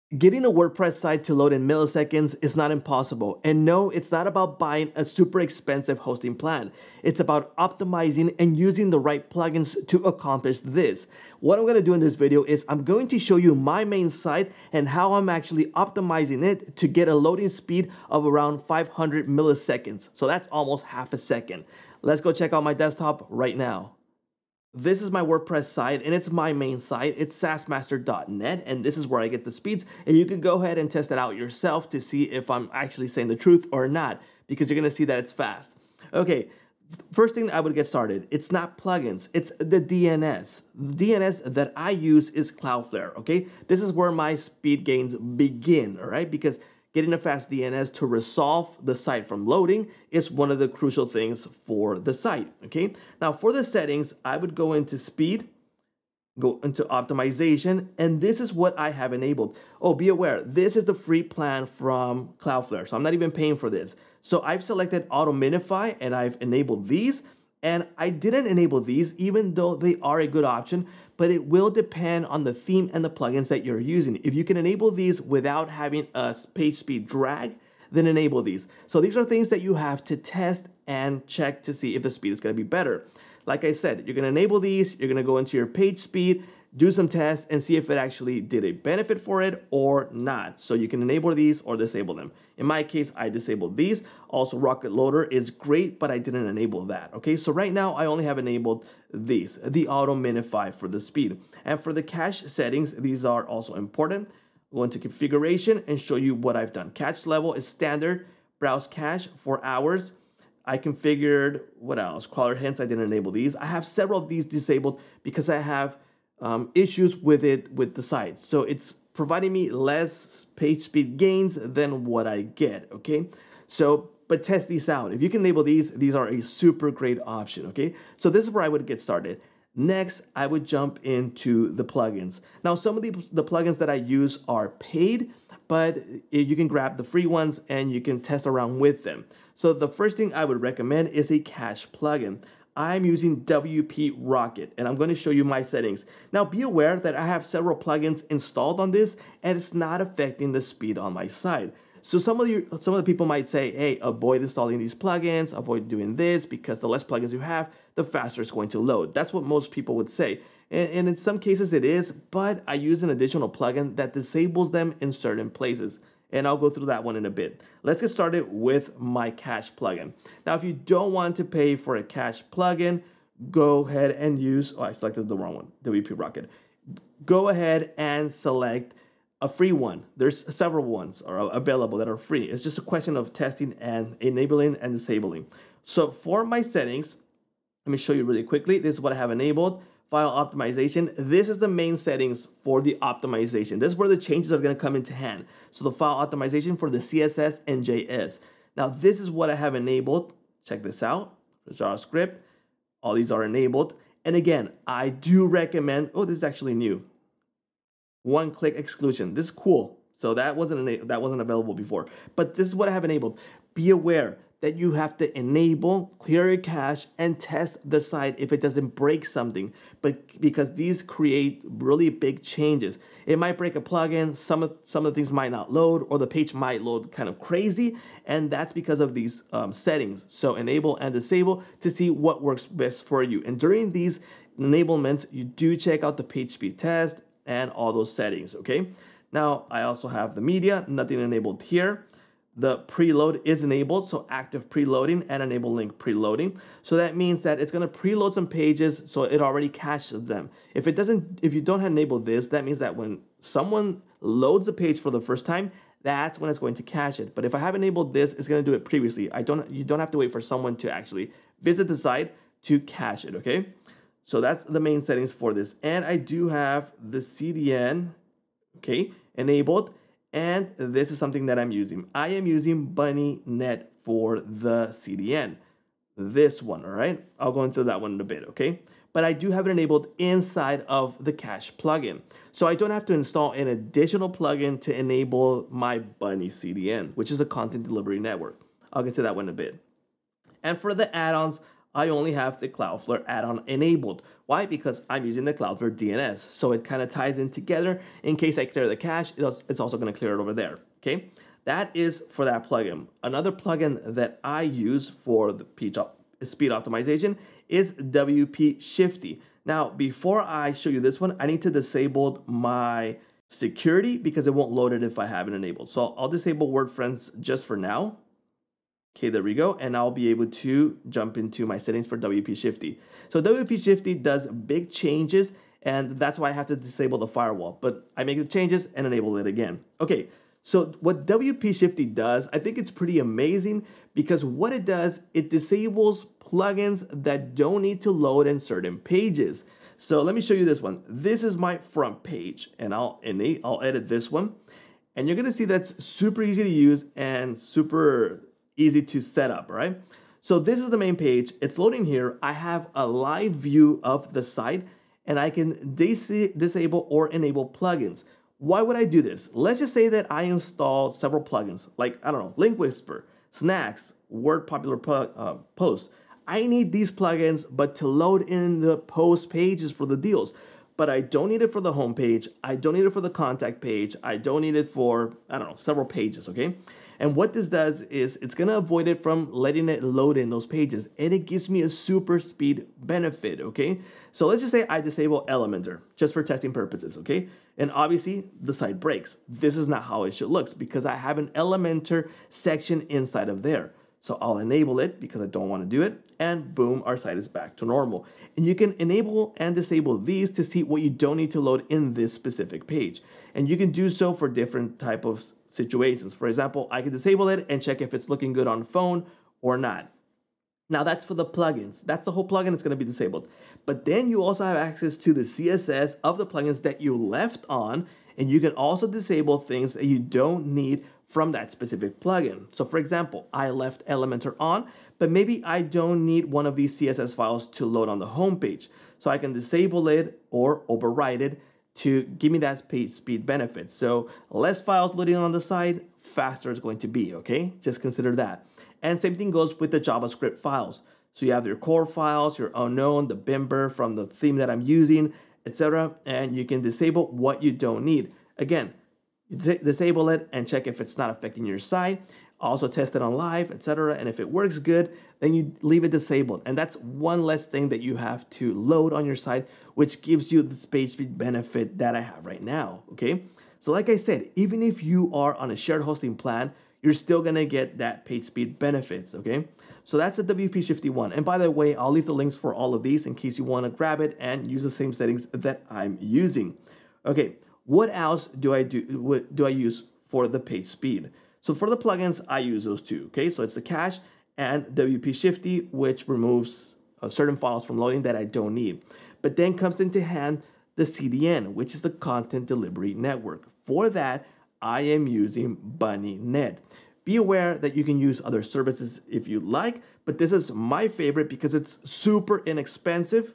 Getting a WordPress site to load in milliseconds is not impossible. And no, it's not about buying a super expensive hosting plan. It's about optimizing and using the right plugins to accomplish this. What I'm going to do in this video is I'm going to show you my main site and how I'm actually optimizing it to get a loading speed of around 500 milliseconds. So that's almost half a second. Let's go check out my desktop right now. This is my WordPress site and it's my main site. It's sassmaster.net and this is where I get the speeds, and you can go ahead and test it out yourself to see if I'm actually saying the truth or not, because you're gonna see that it's fast. Okay, first thing I would get started, it's not plugins, it's the DNS. The DNS that I use is Cloudflare, okay? This is where my speed gains begin, all right? Because getting a fast DNS to resolve the site from loading is one of the crucial things for the site, okay? Now for the settings, I would go into speed, go into optimization, and this is what I have enabled. Oh, be aware, this is the free plan from Cloudflare, so I'm not even paying for this. So I've selected auto minify and I've enabled these. And I didn't enable these even though they are a good option, but it will depend on the theme and the plugins that you're using. If you can enable these without having a page speed drag, then enable these. So these are things that you have to test and check to see if the speed is going to be better. Like I said, you're going to enable these, you're going to go into your page speed, do some tests and see if it actually did a benefit for it or not. So you can enable these or disable them. In my case, I disabled these. Also, Rocket Loader is great, but I didn't enable that. Okay, so right now I only have enabled these, the auto minify for the speed. And for the cache settings, these are also important. Go into configuration and show you what I've done. Cache level is standard, browse cache for hours. I configured, what else? Crawler hints, I didn't enable these. I have several of these disabled because I have issues with the site. So it's providing me less page speed gains than what I get, okay? So, but test these out. If you can enable these are a super great option, okay? So this is where I would get started. Next, I would jump into the plugins. Now, some of the plugins that I use are paid, but you can grab the free ones and you can test around with them. So the first thing I would recommend is a cache plugin. I'm using WP Rocket and I'm going to show you my settings. Now be aware that I have several plugins installed on this and it's not affecting the speed on my site. So some of the people might say, hey, avoid installing these plugins, avoid doing this, because the less plugins you have, the faster it's going to load. That's what most people would say. And in some cases it is, but I use an additional plugin that disables them in certain places. And I'll go through that one in a bit. Let's get started with my cache plugin. Now, if you don't want to pay for a cache plugin, go ahead and use, oh, I selected the wrong one, WP Rocket. Go ahead and select a free one. There's several ones are available that are free. It's just a question of testing and enabling and disabling. So for my settings, let me show you really quickly. This is what I have enabled. File optimization. This is the main settings for the optimization. This is where the changes are going to come into hand. So the file optimization for the CSS and JS. Now this is what I have enabled. Check this out. For JavaScript, all these are enabled. And again, I do recommend, oh, this is actually new. One-click exclusion. This is cool. So that wasn't available before. But this is what I have enabled. Be aware that you have to enable, clear your cache, and test the site if it doesn't break something. But because these create really big changes, it might break a plugin. Some of the things might not load, or the page might load kind of crazy, and that's because of these settings. So enable and disable to see what works best for you. And during these enablements, you do check out the page speed test and all those settings. Okay. Now I also have the media, nothing enabled here. The preload is enabled, so active preloading and enable link preloading. So that means that it's going to preload some pages, so it already caches them. If you don't enable this, that means that when someone loads a page for the first time, that's when it's going to cache it. But if I have enabled this, it's going to do it previously. You don't have to wait for someone to actually visit the site to cache it. Okay, so that's the main settings for this. And I do have the CDN, okay, enabled. And this is something that I'm using. I am using Bunny Net for the CDN. This one, all right? I'll go into that one in a bit, okay? But I do have it enabled inside of the cache plugin. So I don't have to install an additional plugin to enable my Bunny CDN, which is a content delivery network. I'll get to that one in a bit. And for the add-ons, I only have the Cloudflare add-on enabled. Why? Because I'm using the Cloudflare DNS. So it kind of ties in together. In case I clear the cache, it's also going to clear it over there. Okay, that is for that plugin. Another plugin that I use for the speed optimization is WP Shifty. Now, before I show you this one, I need to disable my security because it won't load it if I have it enabled. So I'll disable WordPress just for now. Okay, there we go. And I'll be able to jump into my settings for WP Shifty. So WP Shifty does big changes, and that's why I have to disable the firewall. But I make the changes and enable it again. Okay, so what WP Shifty does, I think it's pretty amazing because what it does, it disables plugins that don't need to load in certain pages. So let me show you this one. This is my front page, and I'll edit this one. And you're gonna see that's super easy to use and super easy to set up, right? So this is the main page. It's loading here. I have a live view of the site, and I can disable or enable plugins. Why would I do this? Let's just say that I install several plugins, like, I don't know, Link Whisper, Snacks, Word Popular Posts. I need these plugins, but to load in the post pages for the deals. But I don't need it for the home page. I don't need it for the contact page. I don't need it for, I don't know, several pages, okay? And what this does is it's gonna avoid it from letting it load in those pages, and it gives me a super speed benefit, okay? So let's just say I disable Elementor just for testing purposes, okay? And obviously the site breaks. This is not how it should look because I have an Elementor section inside of there. So I'll enable it because I don't want to do it, and boom, our site is back to normal. And you can enable and disable these to see what you don't need to load in this specific page. And you can do so for different type of situations. For example, I can disable it and check if it's looking good on phone or not. Now that's for the plugins. That's the whole plugin that's going to be disabled. But then you also have access to the CSS of the plugins that you left on, and you can also disable things that you don't need from that specific plugin. So for example, I left Elementor on, but maybe I don't need one of these CSS files to load on the home page. So I can disable it or override it to give me that speed benefit. So less files loading on the side, faster it's going to be, okay? Just consider that. And same thing goes with the JavaScript files. So you have your core files, your unknown, the Bimber from the theme that I'm using, etc. And you can disable what you don't need. Again, disable it and check if it's not affecting your site. Also test it on live, etc. And if it works good, then you leave it disabled. And that's one less thing that you have to load on your site, which gives you the page speed benefit that I have right now, okay? So like I said, even if you are on a shared hosting plan, you're still gonna get that page speed benefits, okay? So that's the WP Shifty one. And by the way, I'll leave the links for all of these in case you wanna grab it and use the same settings that I'm using. Okay, what else do I use for the page speed? So for the plugins, I use those two, okay? So it's the cache and WP Shifty, which removes certain files from loading that I don't need. But then comes into hand the CDN, which is the Content Delivery Network. For that, I am using Bunny CDN. Be aware that you can use other services if you like, but this is my favorite because it's super inexpensive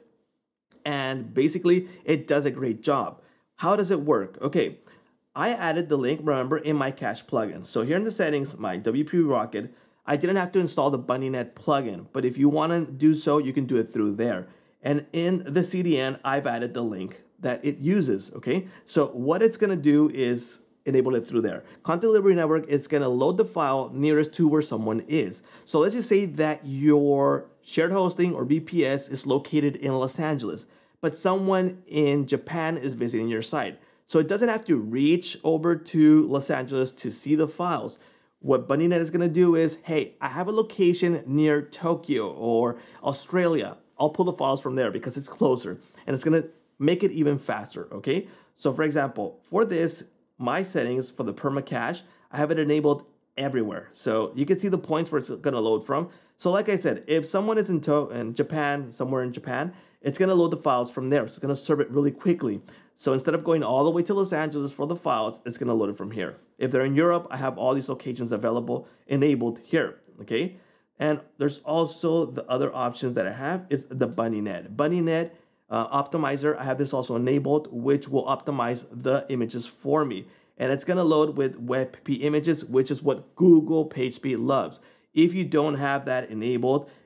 and basically it does a great job. How does it work? Okay, I added the link, remember, in my cache plugin. So here in the settings, my WP Rocket, I didn't have to install the Bunny CDN plugin, but if you want to do so, you can do it through there. And in the CDN, I've added the link that it uses, okay? So what it's gonna do is enable it through there. Content Delivery Network is gonna load the file nearest to where someone is. So let's just say that your shared hosting or VPS is located in Los Angeles, but someone in Japan is visiting your site. So it doesn't have to reach over to Los Angeles to see the files. What Bunny CDN is gonna do is, hey, I have a location near Tokyo or Australia. I'll pull the files from there because it's closer and it's gonna make it even faster, okay? So for example, for this, my settings for the perma cache, I have it enabled everywhere. So you can see the points where it's gonna load from. So like I said, if someone is in Japan, somewhere in Japan, it's gonna load the files from there. So it's gonna serve it really quickly. So instead of going all the way to Los Angeles for the files, it's gonna load it from here. If they're in Europe, I have all these locations available, enabled here, okay? And there's also the other options that I have is the Bunny CDN. Bunny CDN optimizer, I have this also enabled, which will optimize the images for me. And it's gonna load with WebP images, which is what Google PageSpeed loves. If you don't have that enabled,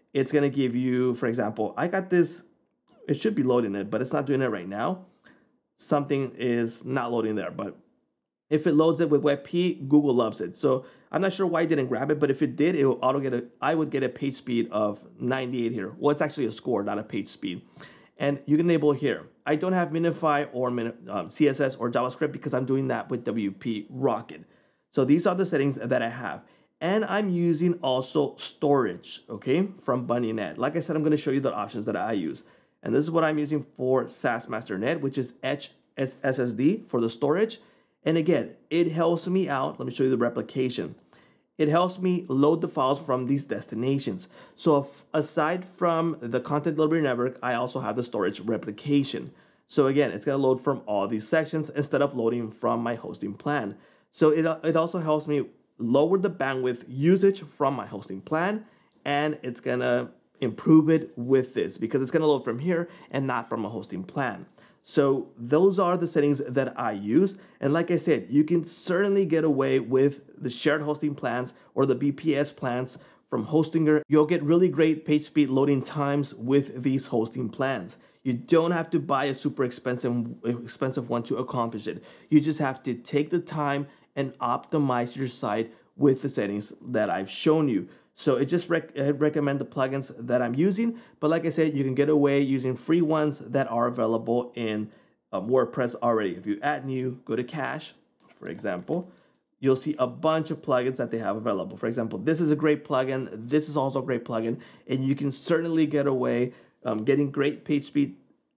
it's going to give you, for example, I got this, it should be loading it, but it's not doing it right now. Something is not loading there, but if it loads it with WebP, Google loves it. So I'm not sure why it didn't grab it, but if it did, it will I would get a page speed of 98 here. Well, it's actually a score, not a page speed. And you can enable here. I don't have Minify or CSS or JavaScript because I'm doing that with WP Rocket. So these are the settings that I have. And I'm using also storage, okay, from Bunny Net. Like I said, I'm going to show you the options that I use. And this is what I'm using for SAS Master Net, which is SSD for the storage. And again, it helps me out. Let me show you the replication. It helps me load the files from these destinations. So aside from the content delivery network, I also have the storage replication. So again, it's going to load from all these sections instead of loading from my hosting plan. So it also helps me lower the bandwidth usage from my hosting plan, and it's going to improve it with this because it's going to load from here and not from a hosting plan. So those are the settings that I use. And like I said, you can certainly get away with the shared hosting plans or the BPS plans from Hostinger. You'll get really great page speed loading times with these hosting plans. You don't have to buy a super expensive one to accomplish it. You just have to take the time and optimize your site with the settings that I've shown you. So it just recommend the plugins that I'm using. But like I said, you can get away using free ones that are available in WordPress already. If you add new, go to cache, for example, you'll see a bunch of plugins that they have available. For example, this is a great plugin. This is also a great plugin. And you can certainly get away getting great page speed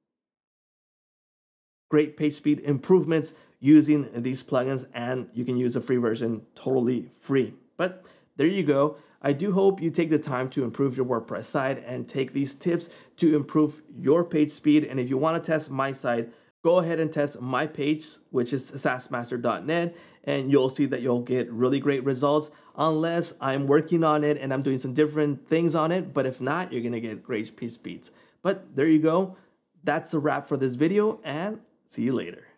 improvements using these plugins. And you can use a free version totally free. But there you go. I do hope you take the time to improve your WordPress site and take these tips to improve your page speed. And if you want to test my site, go ahead and test my page, which is sasmaster.net, and you'll see that you'll get really great results unless I'm working on it and I'm doing some different things on it. But if not, you're going to get great page speeds. But there you go. That's a wrap for this video, and see you later.